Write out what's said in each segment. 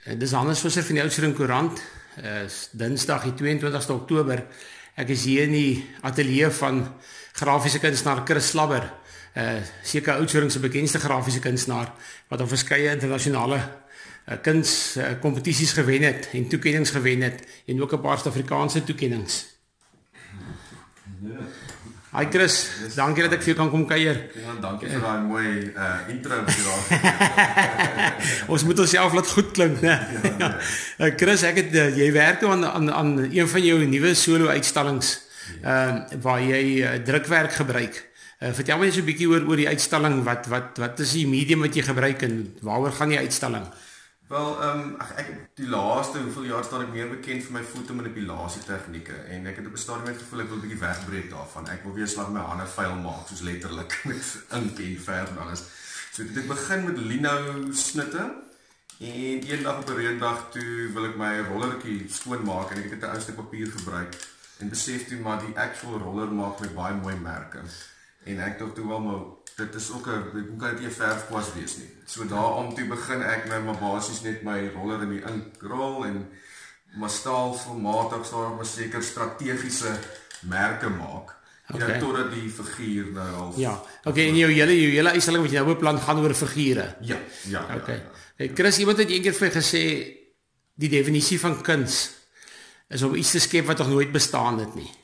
Dis Hannes Visser van die Oudtshoorn Koerant. Dinsdag die 22ste Oktober. Ek is hier in die ateljee van grafiese kunstenaar Chris Slabber. Seker Oudtshoorn se bekendste grafiese kunstenaar wat op verskeie internasionale kunstkompetisies gewen het en toekennings gewen het en ook 'n paar Suid-Afrikaanse toekennings. Hi Chris, dankie dat ek vir jou kan kom kuier. Ja, dankie vir daai mooi intro. Ons moet onsself laat goed klink, né? Ja. Chris, jy werk aan een van jou nuwe solo uitstallings waar jy drukwerk gebruik. Vertel my net so 'n bietjie oor die uitstalling. Wat is die medium wat jy gebruik en waaroor gaan die uitstalling? Wel, ek die laaste hoeveel jaar staan ek meer bekend vir my fotomanipulasie tegnieke en ek het op 'n stadium net gevoel ek wil 'n bietjie wegbreek daarvan. Ek wil weer slag my hande vuil maak, soos letterlik met ink en verf en alles. So ek begin met lino snitte en eendag op 'n reëndag toe wil ek my rollertjie skoon maak en ek het 'n ou stuk papier gebruik en besef toe maar die actual roller maak met baie mooi merke. En ek dink toe wel maar dit is ook 'n kan dit nie 'n verfkwas wees nie. So daarom toe begin ek nou maar basies net my roller in die ink rol en maar staalformatig staan maar seker strategiese merke maak. Okay. Ja, totdat die figuur nou al. Ja. Okay, en jou hele uitstalling wat jy nou beplan gaan oor figure. Ja. Okay. Hey Chris, iemand het eendag vir gesê die definisie van kuns is om iets te skep wat nog nooit bestaan het nie.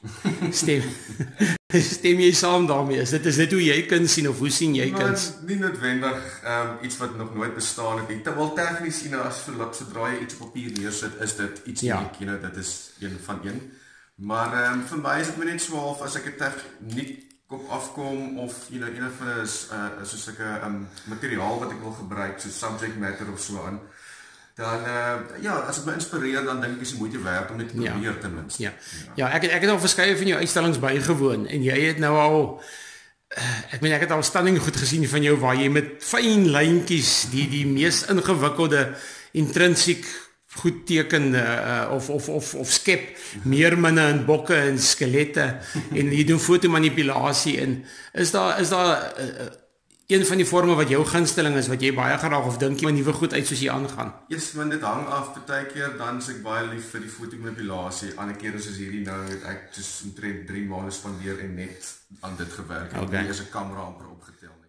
Stem jy saam daarmee? Is dit hoe jy kuns sien of hoe sien jy kuns? Nie noodwendig iets wat nog nooit bestaan het nie. Terwyl tegnies as sodra jy iets op papier neersit, is dit iets uniek, dit is een van een. Maar vir my is dit net so half as ek 'n tegniek op afkom of een van is soos 'n materiaal wat ek wil gebruik, so subject matter of so aan. Dan as dit my inspireer, dan dink ek is die moeite werd om net te probeer ten minste. Ja, ek het al verskeie van jou uitstallings bygewoon en jy het nou al ek het al stunning goed gesien van jou waar jy met fyn lyntjies die mees ingewikkelde intrinsiek goed teken of skep meerminne en bokke en skelette en jy doen fotomanipulasie en is daar een van die forme wat jou gunsteling is, wat jy baie graag of dink jy maar nuwe goed uit soos jy aangaan? Yes, want dit hang af, partykeer dan is ek baie lief vir die fotomanipulasie, ander kere soos hierdie nou het ek soos omtrent 3 maande spandeer en net aan dit gewerk. Ek het eers 'n kamera amper opgetel.